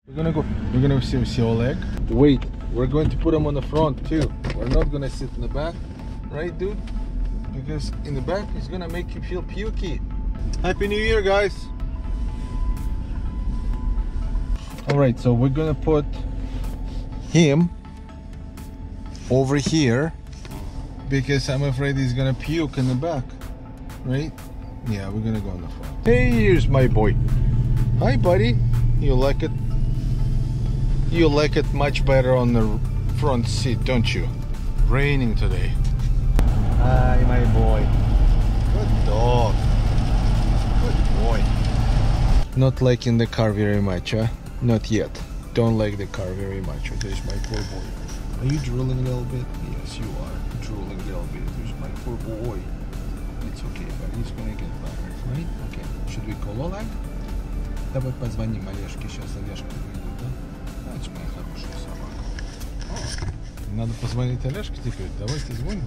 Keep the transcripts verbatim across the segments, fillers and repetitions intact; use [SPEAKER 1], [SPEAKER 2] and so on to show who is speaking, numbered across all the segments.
[SPEAKER 1] We're gonna go. We're gonna see, see Oleg. Wait, we're going to put him on the front too. We're not gonna sit in the back, right, dude? Because in the back it's gonna make you feel pukey. Happy New Year, guys! All right, so we're gonna put him over here because I'm afraid he's gonna puke in the back, right? Yeah, we're gonna go in the front. Hey, here's my boy. Hi, buddy. You like it? You like it much better on the front seat, don't you? Raining today. Hi, my boy. Good dog. Good boy. Not liking the car very much, huh? Not yet. Don't like the car very much. There's my poor boy. Are you drooling a little bit? Yes, you are. Drooling a little bit. There's my poor boy. It's okay, but he's gonna get better, right? Okay. Should we call Oleg? Давай позвоним Олежке. Сейчас Олежка выйдет, да? Значит, моя хорошая собака. О, надо позвонить Олежке теперь. Давайте звоним.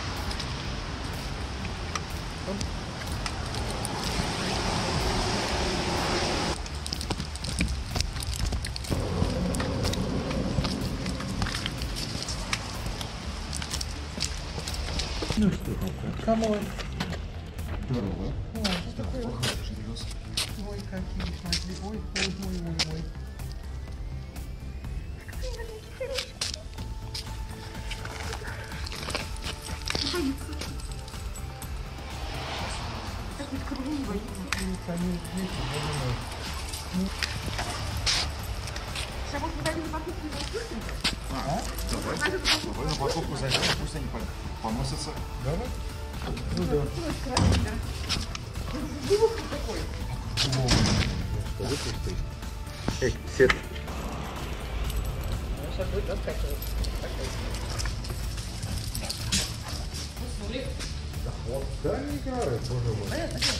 [SPEAKER 1] Ну что, камон. Здорово. Ой, какие смотри. Ой, ой, ой, ой, ой.
[SPEAKER 2] А? Давай. Давай на парковку зайдем, пусть они поносятся.
[SPEAKER 1] Давай? Ну да.
[SPEAKER 2] Такой.
[SPEAKER 1] Эй, сет.
[SPEAKER 3] Сейчас будет раскачиваться.
[SPEAKER 1] Да не играет, боже мой.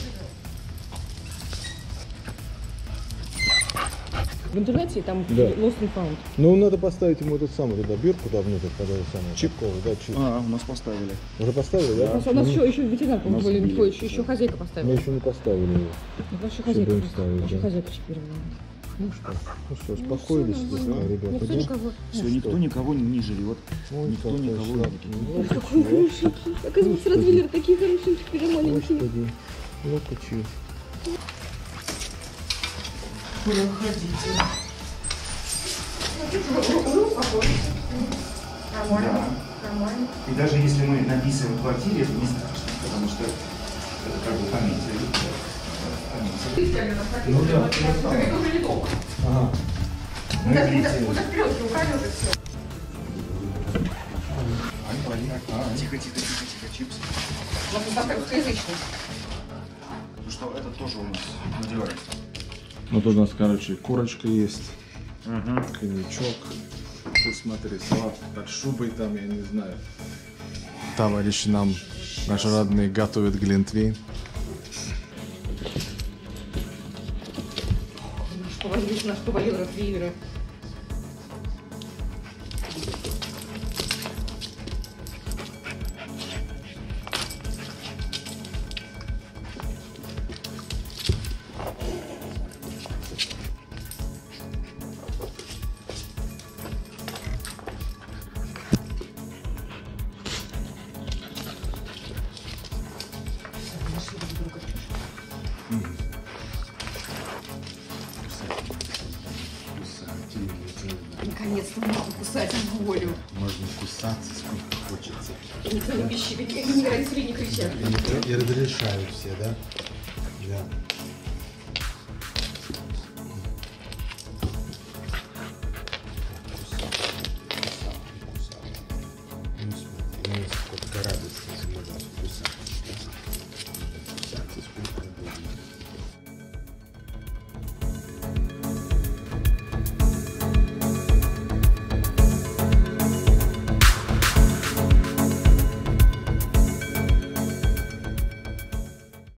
[SPEAKER 3] В интернете там
[SPEAKER 1] Да.
[SPEAKER 3] Lost and Found.
[SPEAKER 1] Ну, надо поставить ему этот самый туда бирку, туда внутрь, когда это самое. Чипковый, да, чип.
[SPEAKER 2] А, у нас поставили.
[SPEAKER 1] Уже поставили, да?
[SPEAKER 3] У нас, у нас
[SPEAKER 1] Ну,
[SPEAKER 3] еще, еще ветеринар, по-моему,
[SPEAKER 2] нас
[SPEAKER 3] более
[SPEAKER 2] сбили.
[SPEAKER 3] такой, еще, еще хозяйка
[SPEAKER 1] Мы
[SPEAKER 3] поставила.
[SPEAKER 1] еще не поставили его.
[SPEAKER 3] Ну, вообще хозяйка,
[SPEAKER 1] будем
[SPEAKER 3] просто.
[SPEAKER 1] ставить,
[SPEAKER 3] Вообще
[SPEAKER 1] да.
[SPEAKER 3] хозяйка чипировала.
[SPEAKER 1] Ну что, ну что, успокоились
[SPEAKER 3] Ну,
[SPEAKER 1] слегка,
[SPEAKER 3] всё,
[SPEAKER 1] ребята,
[SPEAKER 3] никто
[SPEAKER 1] да?
[SPEAKER 3] никого.
[SPEAKER 2] Все, никто никого не живет.
[SPEAKER 1] Ой,
[SPEAKER 2] Никто
[SPEAKER 1] какой
[SPEAKER 2] никого не
[SPEAKER 1] сладкий.
[SPEAKER 2] видит.
[SPEAKER 1] Ну,
[SPEAKER 3] Какой хорошенький. Оказывается, развели такие хорошенькие, маленькие.
[SPEAKER 1] Господи, ну кучу.
[SPEAKER 2] Проходите.
[SPEAKER 3] Нормально, нормально.
[SPEAKER 2] И даже если мы написываем в квартире, это не страшно, потому что это как бы память. Ну да,
[SPEAKER 3] Это уже не долго.
[SPEAKER 1] Ага.
[SPEAKER 2] мы видите.
[SPEAKER 3] Уже вперед, руками уже все.
[SPEAKER 2] А, тихо, тихо, тихо, тихо, чипсы.
[SPEAKER 3] У нас доставка русскоязычная.
[SPEAKER 2] Ну что, это тоже у нас надевается.
[SPEAKER 1] Вот у нас, короче, курочка есть,
[SPEAKER 2] Угу.
[SPEAKER 1] коньячок. Ты смотри, салат под шубой там, я не знаю. Товарищ нам, наш родной, готовит глинтвейн.
[SPEAKER 3] Что возьмешь, на что валил Ротвейлера. Наконец-то можно кусать в волю.
[SPEAKER 1] Можно кусаться сколько хочется.
[SPEAKER 3] Никто не пищит, ни родители не кричат.
[SPEAKER 1] И разрешают все, да? Да. Ну смотри, ну сколько радости можно кусать.